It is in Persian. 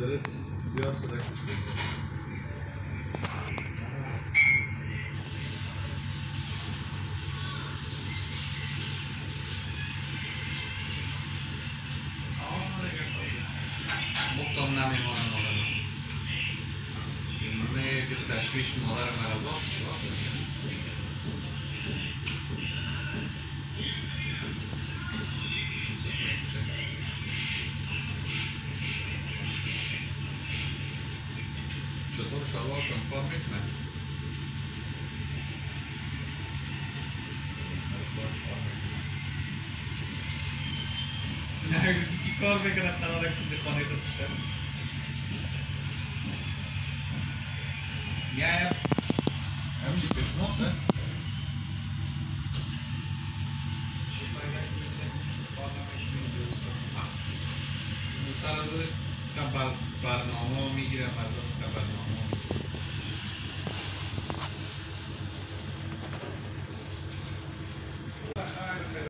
استرس زیاد شده کسی مختم نمیمانم آدم اینونه که تشویش مادر مرز هست چطور شلوار کار میکنه؟ نه چی کار میکنه قراره که خانه خودش کنه میایم همینی پشماسه سر از برنامه میگیرم از برنامه